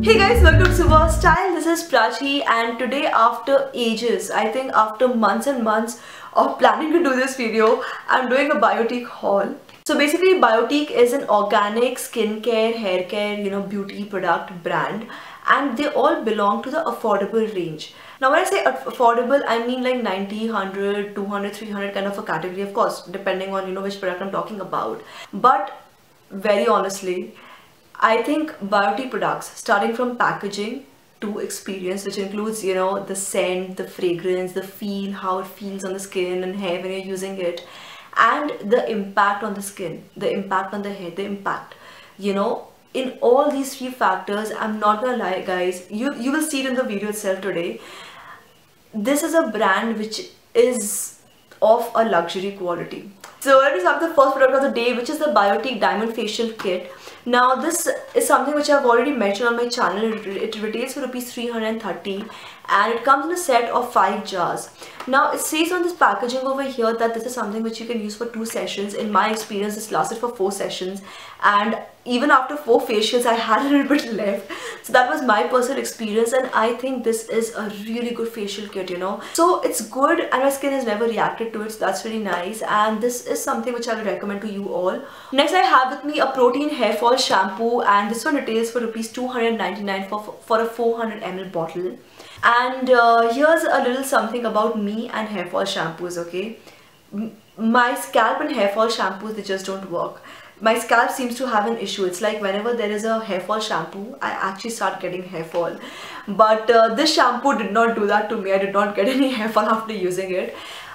Hey guys, welcome to Super Style. This is Prachi, and today after ages, I think after months and months of planning to do this video, I'm doing a Biotique haul. So basically Biotique is an organic skincare, hair care, beauty product brand, and they all belong to the affordable range. Now when I say affordable, I mean like 90, 100, 200, 300 kind of a category, of course, depending on which product I'm talking about. But very honestly, I think Biotique products, starting from packaging to experience, which includes, the scent, the fragrance, the feel, how it feels on the skin and hair when you're using it, and the impact on the skin, the impact on the hair, the impact, in all these three factors, I'm not gonna lie guys, you will see it in the video itself today. This is a brand which is of a luxury quality. So let me start with the first product of the day, which is the Biotique Diamond Facial Kit. Now this is something which I've already mentioned on my channel. It retails for rupees 330 and it comes in a set of 5 jars. Now it says on this packaging over here that this is something which you can use for 2 sessions. In my experience, this lasted for 4 sessions, and even after 4 facials I had a little bit left. So that was my personal experience, and I think this is a really good facial kit, So it's good and my skin has never reacted to it, so that's really nice, and this is something which I will recommend to you all. Next I have with me a protein hair fall shampoo, and this one retails for rupees 299 for a 400 ml bottle. And here's a little something about me and hair fall shampoos, okay? My scalp and hair fall shampoos, they just don't work. My scalp seems to have an issue. It's like whenever there is a hair fall shampoo, I actually start getting hair fall. But this shampoo did not do that to me. I did not get any hair fall after using it.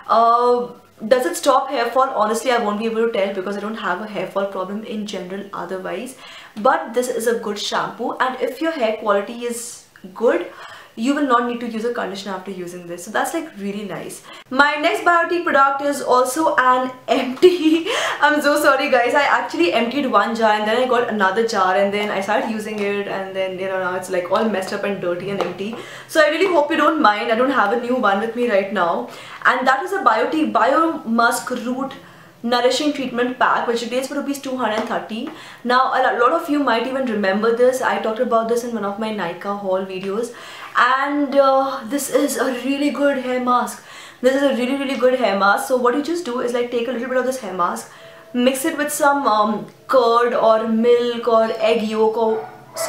Does it stop hair fall? Honestly, I won't be able to tell because I don't have a hair fall problem in general otherwise. But this is a good shampoo, and if your hair quality is good, you will not need to use a conditioner after using this. So that's like really nice. My next Biotique product is also an empty. I'm so sorry guys, I actually emptied one jar and then I got another jar and then I started using it, and then now it's like all messed up and dirty and empty. So I really hope you don't mind. I don't have a new one with me right now, and that is a Biotique Bio Musk Root Nourishing Treatment Pack, which retails for rupees 230. Now a lot of you might even remember this. I talked about this in one of my Nykaa haul videos, and this is a really good hair mask. This is a really good hair mask. So what you just do is like take a little bit of this hair mask, mix it with some curd or milk or egg yolk or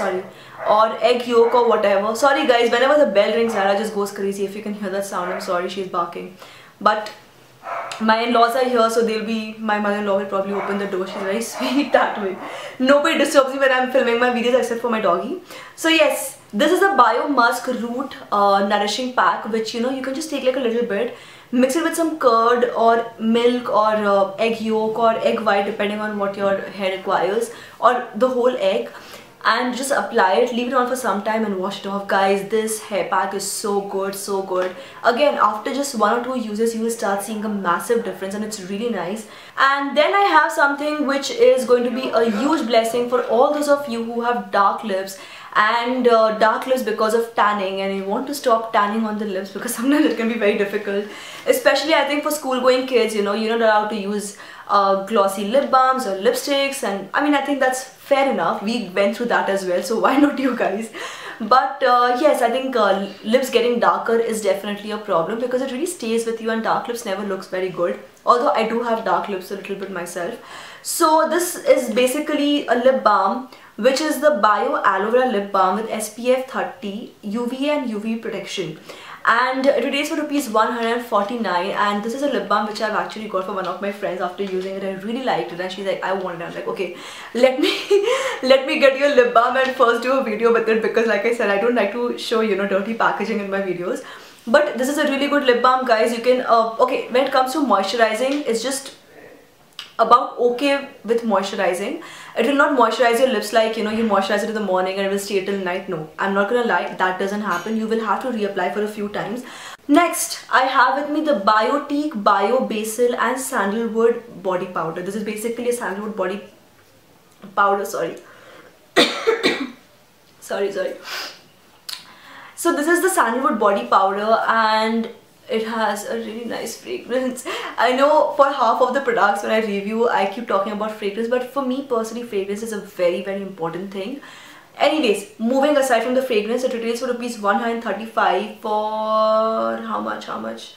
whatever. Sorry guys, whenever the bell rings, Zara just goes crazy. If you can hear that sound, I'm sorry, she's barking. But my in-laws are here, so my mother-in-law will probably open the door. She's very sweet that way. Nobody disturbs me when I'm filming my videos except for my doggy. So yes, this is a Bio Musk Root Nourishing Pack, which you can just take like a little bit, mix it with some curd or milk or egg yolk or egg white, depending on what your hair requires, or the whole egg, and just apply it, leave it on for some time and wash it off. Guys, this hair pack is so good, so good. Again, after just 1 or 2 uses, you will start seeing a massive difference, and it's really nice. And then I have something which is going to be a huge blessing for all those of you who have dark lips and dark lips because of tanning, and you want to stop tanning on the lips because sometimes it can be very difficult, especially I think for school going kids. You're not allowed to use glossy lip balms or lipsticks, and I mean, I think that's fair enough. We went through that as well, so why not you guys? But yes, I think lips getting darker is definitely a problem because it really stays with you, and dark lips never looks very good, although I do have dark lips a little bit myself. So this is basically a lip balm, which is the Bio Aloe Vera Lip Balm with SPF 30 UVA and UV protection, and it retails for rupees 149. And this is a lip balm which I've actually got for one of my friends. After using it, I really liked it, and she's like, I want it. I'm like, okay, let me get you a lip balm and first do a video with it, because like I said, I don't like to show dirty packaging in my videos. But this is a really good lip balm, guys. You can okay, when it comes to moisturizing, it's just about okay with moisturizing. It will not moisturize your lips like you moisturize it in the morning and it will stay till night. No, I'm not gonna lie, that doesn't happen. You will have to reapply for a few times. Next, I have with me the Biotique Bio Basil and Sandalwood Body Powder. This is basically a sandalwood body powder, sorry. sorry. So this is the sandalwood body powder, and it has a really nice fragrance. I know for half of the products when I review, I keep talking about fragrance, but for me personally, fragrance is a very important thing. Anyways, moving aside from the fragrance, it retails for rupees 135 for how much?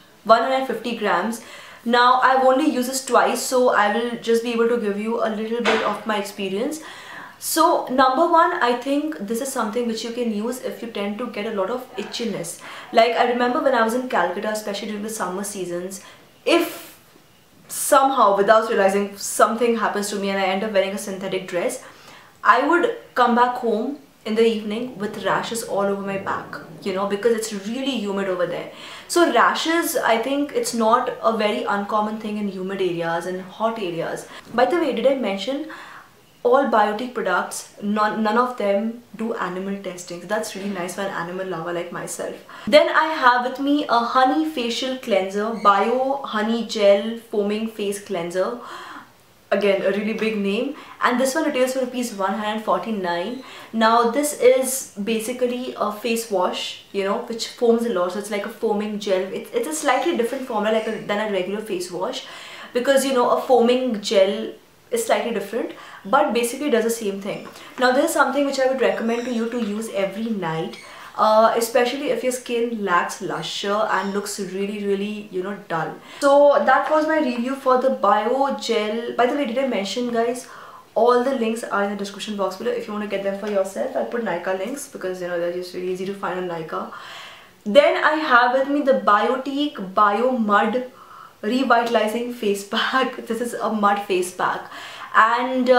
150 grams. Now I've only used this twice, so I will just be able to give you a little bit of my experience. So number one, I think this is something which you can use if you tend to get a lot of itchiness. Like I remember when I was in Calcutta, especially during the summer seasons, if somehow without realizing something happens to me and I end up wearing a synthetic dress, I would come back home in the evening with rashes all over my back, you know, because it's really humid over there. So rashes, I think it's not a very uncommon thing in humid areas and hot areas. By the way, did I mention all Biotique products, none of them do animal testing. So that's really nice for an animal lover like myself. Then I have with me a honey facial cleanser, Bio Honey Gel Foaming Face Cleanser. Again, a really big name, and this one retails for rupees 149. Now this is basically a face wash, you know, which foams a lot, so it's like a foaming gel. It's a slightly different formula than a regular face wash, because you know a foaming gel is slightly different, but basically does the same thing. Now this is something which I would recommend to you to use every night, especially if your skin lacks luster and looks really, you know, dull. So that was my review for the Bio Gel. By the way, did I mention, guys, all the links are in the description box below if you want to get them for yourself. I'll put Nykaa links because, you know, they're just really easy to find on Nykaa. Then I have with me the Biotique Bio Mud Revitalizing Face Pack. This is a mud face pack, and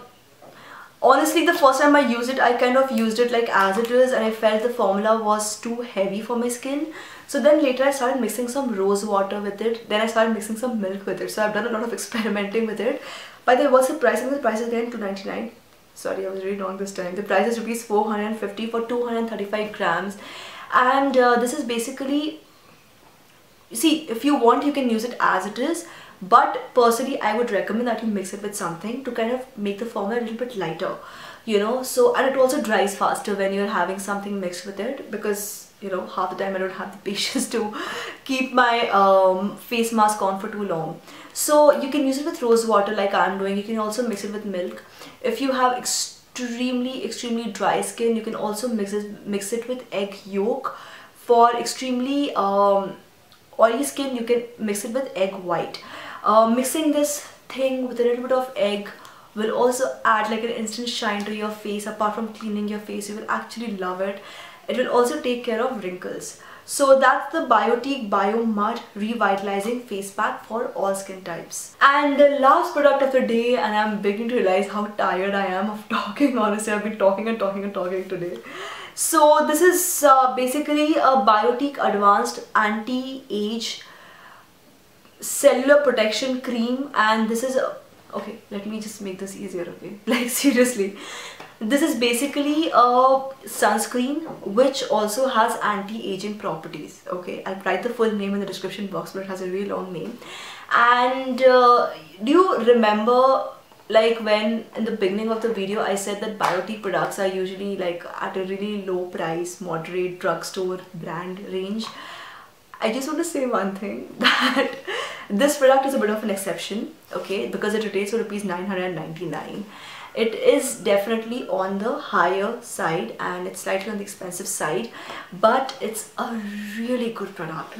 honestly, the first time I used it, I kind of used it like as it is, and I felt the formula was too heavy for my skin. So then later I started mixing some rose water with it. Then I started mixing some milk with it. So I've done a lot of experimenting with it. By the way, what's the price? I think the price is again $2.99. Sorry, I was really wrong this time. The price is rupees 450 for 235 grams. And this is basically, see, if you want, you can use it as it is. But personally, I would recommend that you mix it with something to kind of make the formula a little bit lighter, you know. So, and it also dries faster when you're having something mixed with it, because, you know, half the time I don't have the patience to keep my face mask on for too long. So you can use it with rose water like I'm doing. You can also mix it with milk. If you have extremely dry skin, you can also mix it with egg yolk. For extremely oily skin, you can mix it with egg white. Mixing this thing with a little bit of egg will also add like an instant shine to your face. Apart from cleaning your face, you will actually love it. It will also take care of wrinkles. So that's the Biotique Bio Mud Revitalizing Face Pack for all skin types. And the last product of the day, and I'm beginning to realize how tired I am of talking. Honestly, I've been talking today. So this is basically a Biotique Advanced Anti-Age Cellular Protection Cream, and this is okay, let me just make this easier, okay? Like seriously, this is basically a sunscreen which also has anti-aging properties, okay? I'll write the full name in the description box, but it has a really long name. And do you remember, like, when in the beginning of the video I said that Biotique products are usually like at a really low price, moderate drugstore brand range? I just want to say one thing, that this product is a bit of an exception, okay, because it retails for rupees 999. It is definitely on the higher side and it's slightly on the expensive side, but it's a really good product,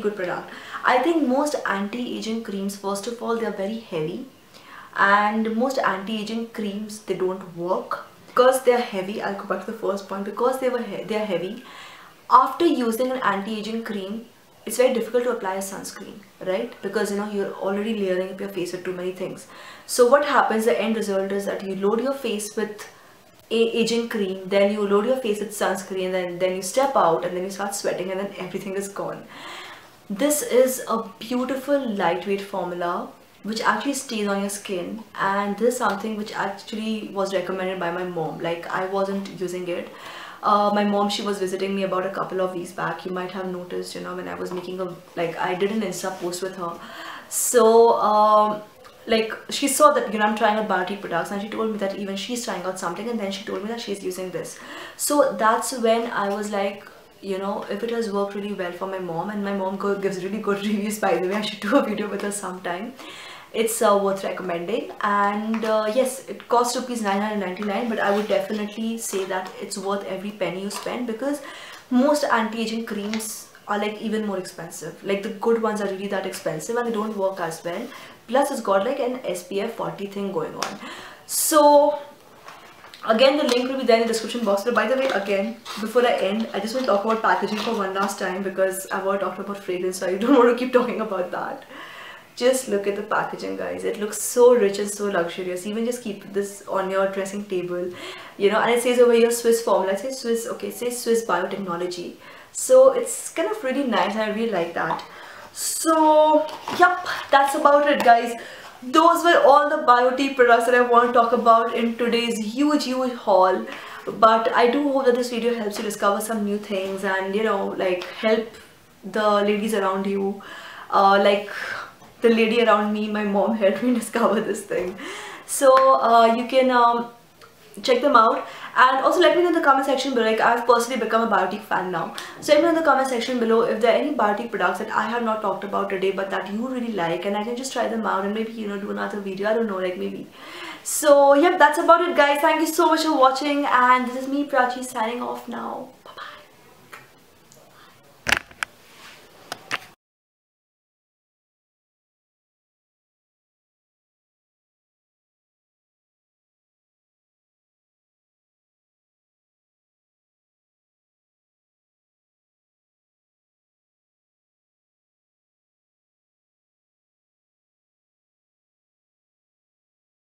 I think most anti-aging creams, first of all, they are very heavy, and most anti-aging creams, they don't work because they are heavy. I'll go back to the first point. Because they are heavy, after using an anti-aging cream, it's very difficult to apply a sunscreen, right? Because, you know, you're already layering up your face with too many things. So what happens, the end result is that you load your face with aging cream, then you load your face with sunscreen, and then you step out and then you start sweating and then everything is gone. This is a beautiful lightweight formula which actually stays on your skin, and this is something which actually was recommended by my mom. Like, I wasn't using it. My mom, she was visiting me about a couple of weeks back. You might have noticed, you know, when I was making I did an Insta post with her. So like, she saw that, you know, I'm trying out Biotique products, and she told me that even she's trying out something, and then she told me that she's using this. So that's when I was like, you know, if it has worked really well for my mom, and my mom gives really good reviews, by the way, I should do a video with her sometime. it's worth recommending. And yes, it costs rupees 999, but I would definitely say that it's worth every penny you spend, because most anti-aging creams are like even more expensive. Like the good ones are really that expensive and they don't work as well. Plus it's got like an SPF 40 thing going on. So again, the link will be there in the description box. But by the way, again, before I end, I just want to talk about packaging for one last time, because I've already talked about fragrance, so I don't want to keep talking about that. Just look at the packaging, guys. It looks so rich and so luxurious. Even just keep this on your dressing table, you know. And it says over here Swiss formula. It says Swiss, okay, it says Swiss biotechnology. So it's kind of really nice and I really like that. So yep, that's about it, guys. Those were all the Biotique products that I want to talk about in today's huge haul. But I do hope that this video helps you discover some new things and, you know, like help the ladies around you. Like the lady around me, my mom helped me discover this thing. So you can check them out, and also let me know in the comment section below. Like, I've personally become a Biotique fan now, so let me know in the comment section below if there are any Biotique products that I have not talked about today but that you really like, and I can just try them out and maybe, you know, do another video. I don't know, like maybe. So yep, that's about it, guys. Thank you so much for watching, and this is me, Prachi, signing off now.